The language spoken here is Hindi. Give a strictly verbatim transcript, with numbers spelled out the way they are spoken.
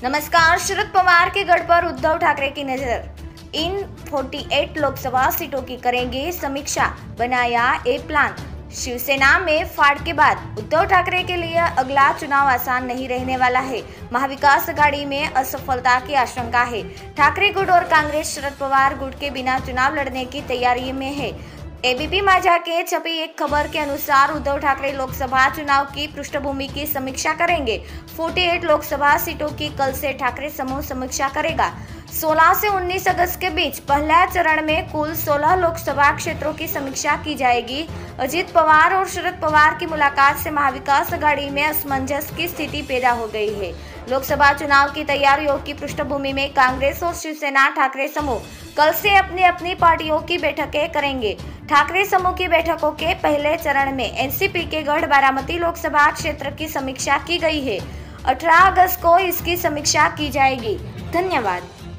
नमस्कार। शरद पवार के गढ़ पर उद्धव ठाकरे की नजर। इन अड़तालीस लोकसभा सीटों की करेंगे समीक्षा, बनाया ए प्लान। शिवसेना में फाड़ के बाद उद्धव ठाकरे के लिए अगला चुनाव आसान नहीं रहने वाला है। महाविकास अघाड़ी में असफलता की आशंका है। ठाकरे गुट और कांग्रेस शरद पवार गुट के बिना चुनाव लड़ने की तैयारी में है। एबीपी माझा के छपी एक खबर के अनुसार उद्धव ठाकरे लोकसभा चुनाव की पृष्ठभूमि की समीक्षा करेंगे। अड़तालीस लोकसभा सीटों की कल से ठाकरे समूह समीक्षा करेगा। सोलह से उन्नीस अगस्त के बीच पहला चरण में कुल सोलह लोकसभा क्षेत्रों की समीक्षा की जाएगी। अजित पवार और शरद पवार की मुलाकात से महाविकास अघाड़ी में असमंजस की स्थिति पैदा हो गई है। लोकसभा चुनाव की तैयारियों की पृष्ठभूमि में कांग्रेस और शिवसेना ठाकरे समूह कल से अपनी अपनी पार्टियों की बैठकें करेंगे। ठाकरे समूह की बैठकों के पहले चरण में एनसीपी के गढ़ बारामती लोकसभा क्षेत्र की समीक्षा की गई है। अठारह अगस्त को इसकी समीक्षा की जाएगी। धन्यवाद।